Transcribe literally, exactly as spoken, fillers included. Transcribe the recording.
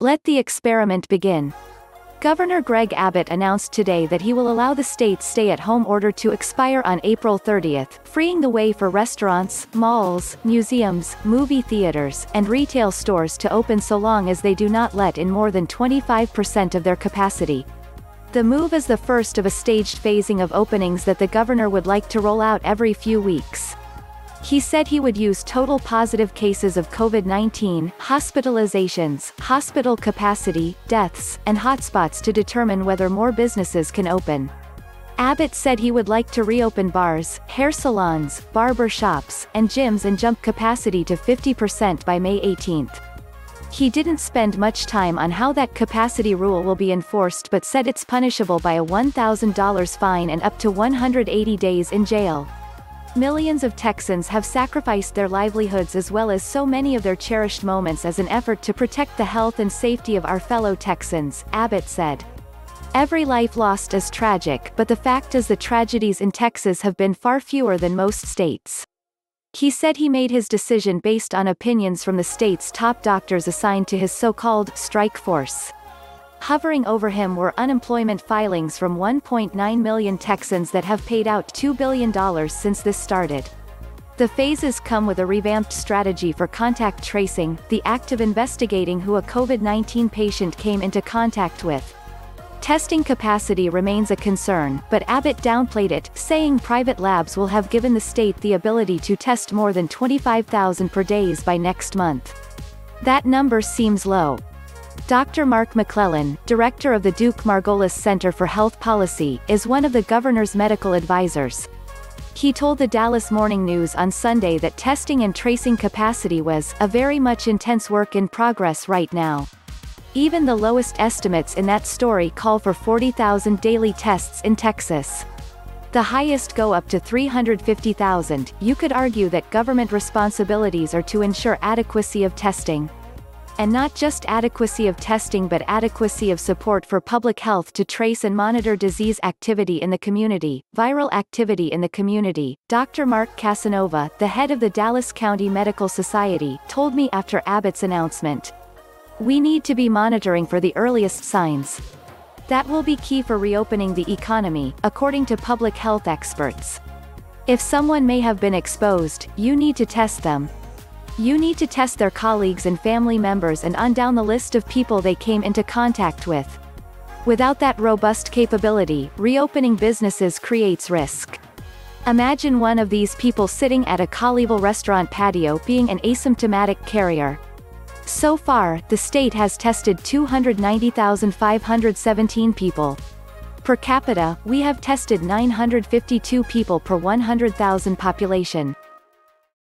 Let the experiment begin. Governor Greg Abbott announced today that he will allow the state's stay-at-home order to expire on April thirtieth, freeing the way for restaurants, malls, museums, movie theaters, and retail stores to open so long as they do not let in more than twenty-five percent of their capacity. The move is the first of a staged phasing of openings that the governor would like to roll out every few weeks. He said he would use total positive cases of COVID nineteen, hospitalizations, hospital capacity, deaths, and hotspots to determine whether more businesses can open. Abbott said he would like to reopen bars, hair salons, barber shops, and gyms and jump capacity to fifty percent by May eighteenth. He didn't spend much time on how that capacity rule will be enforced but said it's punishable by a one thousand dollar fine and up to one hundred eighty days in jail. Millions of Texans have sacrificed their livelihoods as well as so many of their cherished moments as an effort to protect the health and safety of our fellow Texans, Abbott said. Every life lost is tragic, but the fact is the tragedies in Texas have been far fewer than most states. He said he made his decision based on opinions from the state's top doctors assigned to his so-called strike force. Hovering over him were unemployment filings from one point nine million Texans that have paid out two billion dollars since this started. The phases come with a revamped strategy for contact tracing, the act of investigating who a COVID nineteen patient came into contact with. Testing capacity remains a concern, but Abbott downplayed it, saying private labs will have given the state the ability to test more than twenty-five thousand per day by next month. That number seems low. Doctor Mark McClellan, director of the Duke-Margolis Center for Health Policy, is one of the governor's medical advisors. He told the Dallas Morning News on Sunday that testing and tracing capacity was a very much intense work in progress right now. Even the lowest estimates in that story call for forty thousand daily tests in Texas. The highest go up to three hundred fifty thousand. You could argue that government responsibilities are to ensure adequacy of testing. And not just adequacy of testing but adequacy of support for public health to trace and monitor disease activity in the community, viral activity in the community. Doctor Mark Casanova, the head of the Dallas County Medical Society, told me after Abbott's announcement. We need to be monitoring for the earliest signs. That will be key for reopening the economy, according to public health experts. If someone may have been exposed, you need to test them. You need to test their colleagues and family members and on down the list of people they came into contact with. Without that robust capability, reopening businesses creates risk. Imagine one of these people sitting at a Colleyville restaurant patio being an asymptomatic carrier. So far, the state has tested two hundred ninety thousand five hundred seventeen people. Per capita, we have tested nine hundred fifty-two people per one hundred thousand population.